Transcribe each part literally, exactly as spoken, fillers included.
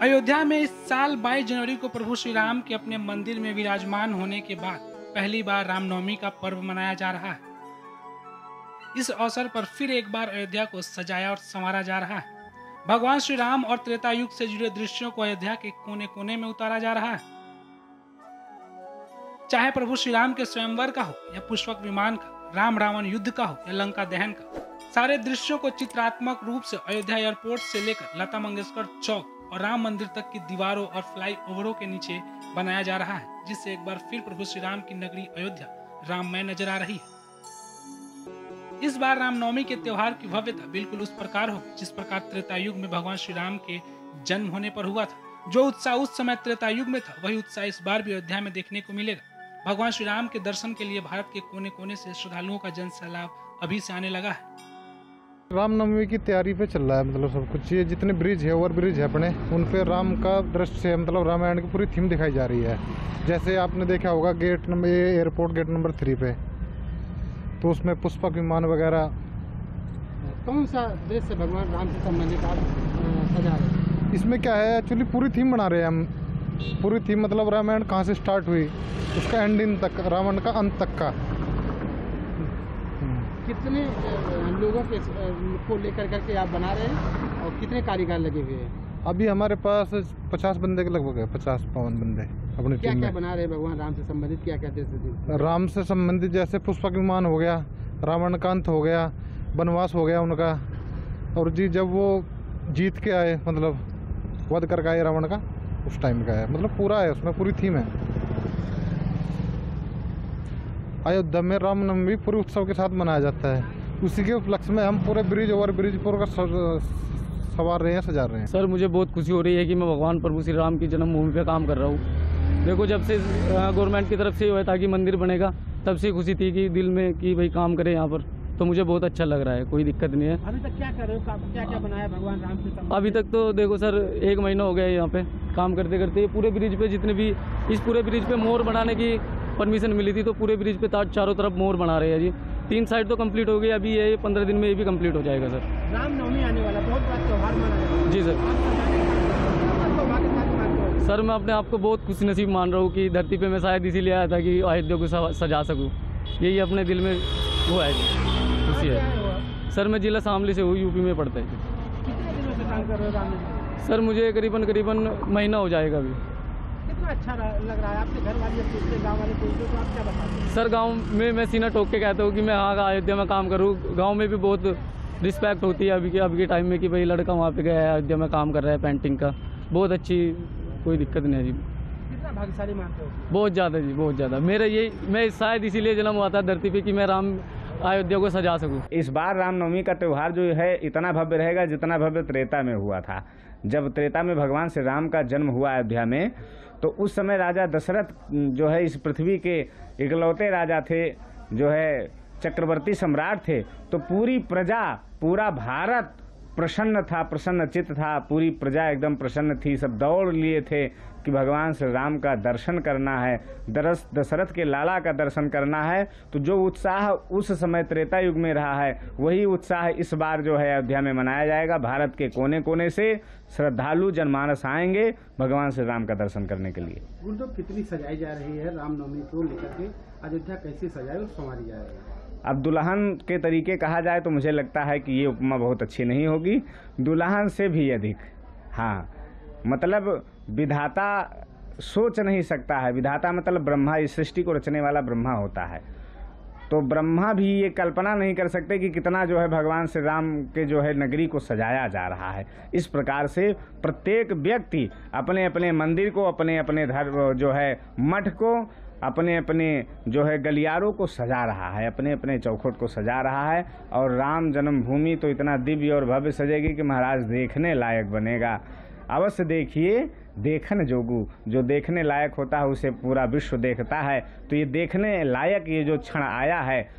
अयोध्या में इस साल बाईस जनवरी को प्रभु श्री राम के अपने मंदिर में विराजमान होने के बाद पहली बार रामनवमी का पर्व मनाया जा रहा है। इस अवसर पर फिर एक बार अयोध्या को सजाया और संवारा जा रहा है। भगवान श्री राम और त्रेता युग से जुड़े दृश्यों को अयोध्या के कोने कोने में उतारा जा रहा है। चाहे प्रभु श्री राम के स्वयंवर का हो या पुष्पक विमान का, राम रावण युद्ध का हो या लंका दहन का, सारे दृश्यों को चित्रात्मक रूप से अयोध्या एयरपोर्ट से लेकर लता मंगेशकर चौक और राम मंदिर तक की दीवारों और फ्लाई ओवरों के नीचे बनाया जा रहा है, जिससे एक बार फिर प्रभु श्री राम की नगरी अयोध्या राममय नजर आ रही है। इस बार रामनवमी के त्योहार की भव्यता बिल्कुल उस प्रकार हो जिस प्रकार त्रेता युग में भगवान श्री राम के जन्म होने पर हुआ था। जो उत्साह उस समय त्रेता युग में था, वही उत्साह इस बार भी अयोध्या में देखने को मिलेगा। भगवान श्री राम के दर्शन के लिए भारत के कोने कोने से श्रद्धालुओं का जन सैलाब अभी से आने लगा है। रामनवमी की तैयारी पे चल रहा है, मतलब सब कुछ। ये जितने ब्रिज है, ओवर ब्रिज है अपने, उन पे राम का दृश्य, मतलब रामायण की पूरी थीम दिखाई जा रही है। जैसे आपने देखा होगा gate number airport gate number three पे, तो उसमें पुष्पक विमान वगैरह। कौन सा दृश्य भगवान राम से संबंधित आप सजा रहे हैं? इसमें क्या है, एक्चुअली पूरी थीम बना रहे हैं हम। पूरी थीम मतलब रामायण कहाँ से स्टार्ट हुई, उसका एंडिंग तक, रावण का अंत तक का। कितने लोगों के को लेकर करके आप बना रहे हैं और कितने कारीगर लगे हुए हैं? अभी हमारे पास पचास बंदे के लगभग है, पचास पवन बंदे अपनी क्या टीम क्या में। बना रहे हैं भगवान राम से संबंधित? क्या क्या दृश्य? राम से संबंधित जैसे पुष्पक विमान हो गया, रावण का अंत हो गया, वनवास हो गया उनका, और जी जब वो जीत के आए, मतलब वध करके आए रावण का, उस टाइम का है। मतलब पूरा है, उसमें पूरी थीम है। अयोध्या में रामनवमी पूरे उत्सव के साथ मनाया जाता है। उसी के उपलक्ष्य में हम पूरे ब्रिज ओवर ब्रिज पूरा सवार रहे हैं, सजा रहे हैं। सर, मुझे बहुत खुशी हो रही है कि मैं भगवान प्रभु श्री राम की जन्मभूमि पे काम कर रहा हूँ। देखो, जब से गवर्नमेंट की तरफ से हुआ था कि मंदिर बनेगा, तब से खुशी थी कि दिल में कि भाई काम करें यहाँ पर, तो मुझे बहुत अच्छा लग रहा है, कोई दिक्कत नहीं है। अभी तक क्या कर रहे हो, क्या क्या बनाया भगवान राम से संबंधित? अभी तक तो देखो सर, एक महीना हो गया है यहाँ पे काम करते करते। पूरे ब्रिज पे जितने भी, इस पूरे ब्रिज पे मोर बनाने की परमिशन मिली थी, तो पूरे ब्रिज पे चारों तरफ मोर बना रहे हैं जी। तीन साइड तो कंप्लीट हो गई, अभी ये पंद्रह दिन में ये भी कंप्लीट हो जाएगा सर। रामनवमी आने वाला बहुत बड़ा त्योहार मनाया जी सर। सर, मैं अपने आप को बहुत खुश नसीब मान रहा हूँ कि धरती पे मैं शायद इसीलिए आया था कि अयोध्या को सजा सकूँ। यही अपने दिल में वो है, खुशी है। सर, मैं जिला शामली से हूँ, यूपी में पड़ता है। कितने दिनों से काम कर रहे हो राम? सर, मुझे करीबन करीबन महीना हो जाएगा अभी। कितना अच्छा लग रहा है? आपके घर वाले पूछते, गाँव वाले पूछते, तो आप क्या बताते हैं? सर, गांव में मैं सीना ठोक के कहता हूँ कि मैं हाँ अयोध्या में काम करूँ। गांव में भी बहुत रिस्पेक्ट होती है अभी के अभी के टाइम में कि भाई लड़का वहाँ पे गया है, अयोध्या में काम कर रहा है पेंटिंग का। बहुत अच्छी, कोई दिक्कत नहीं है जी। कितना भाग्यशाली मानते हो? बहुत ज़्यादा जी, बहुत ज़्यादा। मेरा यही, मैं शायद इसीलिए जन्म हुआ था धरती पे कि मैं राम अयोध्या को सजा सकूँ। इस बार रामनवमी का त्यौहार जो है इतना भव्य रहेगा जितना भव्य त्रेता में हुआ था। जब त्रेता में भगवान श्री राम का जन्म हुआ अयोध्या में, तो उस समय राजा दशरथ जो है इस पृथ्वी के इकलौते राजा थे, जो है चक्रवर्ती सम्राट थे। तो पूरी प्रजा, पूरा भारत प्रसन्न था, प्रसन्न चित्त था। पूरी प्रजा एकदम प्रसन्न थी। सब दौड़ लिए थे कि भगवान श्री राम का दर्शन करना है, दरस दशरथ के लाला का दर्शन करना है। तो जो उत्साह उस समय त्रेता युग में रहा है, वही उत्साह इस बार जो है अयोध्या में मनाया जाएगा। भारत के कोने कोने से श्रद्धालु जनमानस आएंगे भगवान श्री राम का दर्शन करने के लिए। गुरुदेव, कितनी सजाई जा रही है रामनवमी को लेकर के? अयोध्या कैसे सजाई और संवारी जा रही है? अब दुल्हन के तरीके कहा जाए तो मुझे लगता है कि ये उपमा बहुत अच्छी नहीं होगी। दुल्हन से भी अधिक, हाँ, मतलब विधाता सोच नहीं सकता है। विधाता मतलब ब्रह्मा, इस सृष्टि को रचने वाला ब्रह्मा होता है। तो ब्रह्मा भी ये कल्पना नहीं कर सकते कि कितना जो है भगवान श्री राम के जो है नगरी को सजाया जा रहा है। इस प्रकार से प्रत्येक व्यक्ति अपने अपने मंदिर को, अपने अपने धर्म जो है मठ को, अपने अपने जो है गलियारों को सजा रहा है, अपने अपने चौखट को सजा रहा है। और राम जन्मभूमि तो इतना दिव्य और भव्य सजेगी कि महाराज देखने लायक बनेगा। अवश्य देखिए, देखन जोगू, जो देखने लायक होता है उसे पूरा विश्व देखता है। तो ये देखने लायक ये जो क्षण आया है,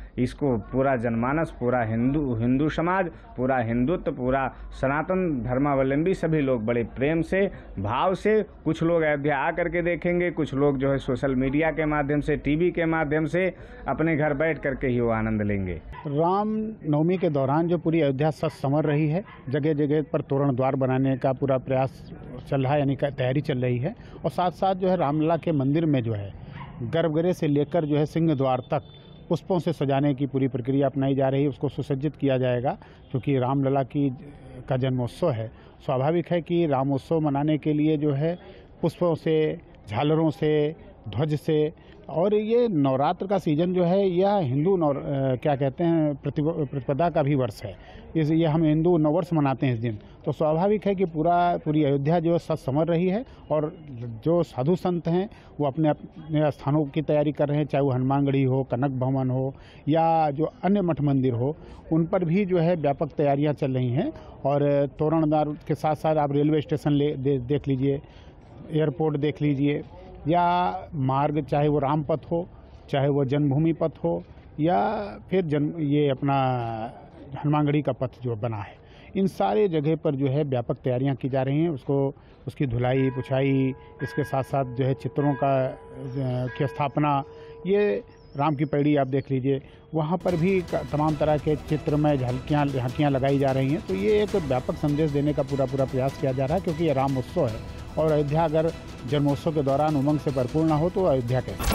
इसको पूरा जनमानस, पूरा हिंदू हिंदू समाज, पूरा हिंदुत्व, पूरा सनातन धर्मावलंबी सभी लोग बड़े प्रेम से, भाव से, कुछ लोग अयोध्या आ करके देखेंगे, कुछ लोग जो है सोशल मीडिया के माध्यम से, टीवी के माध्यम से अपने घर बैठ करके ही वो आनंद लेंगे। राम नवमी के दौरान जो पूरी अयोध्या सज संवर रही है, जगह जगह पर तोरण द्वार बनाने का पूरा प्रयास चल रहा है, यानी तैयारी चल रही है। और साथ साथ जो है रामलला के मंदिर में जो है गर्भगृह से लेकर जो है सिंह द्वार तक पुष्पों से सजाने की पूरी प्रक्रिया अपनाई जा रही है। उसको सुसज्जित किया जाएगा क्योंकि रामलला की का जन्मोत्सव है। स्वाभाविक है कि रामोत्सव मनाने के लिए जो है पुष्पों से, झालरों से, ध्वज से, और ये नवरात्र का सीज़न जो है यह हिंदू नव क्या कहते हैं प्रतिपदा का भी वर्ष है। इस ये हम हिंदू नववर्ष मनाते हैं इस दिन। तो स्वाभाविक है कि पूरा पूरी अयोध्या जो सज संवर रही है और जो साधु संत हैं वो अपने अपने स्थानों की तैयारी कर रहे हैं, चाहे वो हनुमानगढ़ी हो, कनक भवन हो या जो अन्य मठ मंदिर हो, उन पर भी जो है व्यापक तैयारियां चल रही हैं। और तोरणदार के साथ साथ आप रेलवे स्टेशन ले दे, देख लीजिए, एयरपोर्ट देख लीजिए, या मार्ग चाहे वो राम पथ हो, चाहे वो जन्मभूमि पथ हो, या फिर जन्म ये अपना हनुमानगढ़ी का पथ जो बना है, इन सारे जगह पर जो है व्यापक तैयारियां की जा रही हैं। उसको उसकी धुलाई पुछाई, इसके साथ साथ जो है चित्रों का की स्थापना, ये राम की पैड़ी आप देख लीजिए, वहाँ पर भी तमाम तरह के चित्र में झलकियाँ झांकियाँ लगाई जा रही हैं। तो ये एक व्यापक संदेश देने का पूरा पूरा प्रयास किया जा रहा है, क्योंकि ये राम उत्सव है और अयोध्या अगर जन्मोत्सव के दौरान उमंग से भरपूर ना हो तो अयोध्या कैसे।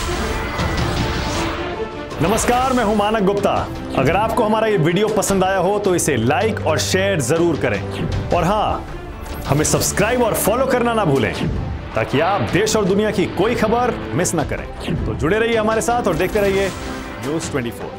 नमस्कार, मैं हूं मानक गुप्ता। अगर आपको हमारा ये वीडियो पसंद आया हो तो इसे लाइक और शेयर जरूर करें, और हाँ, हमें सब्सक्राइब और फॉलो करना ना भूलें ताकि आप देश और दुनिया की कोई खबर मिस ना करें। तो जुड़े रहिए हमारे साथ और देखते रहिए न्यूज़ ट्वेंटी फोर।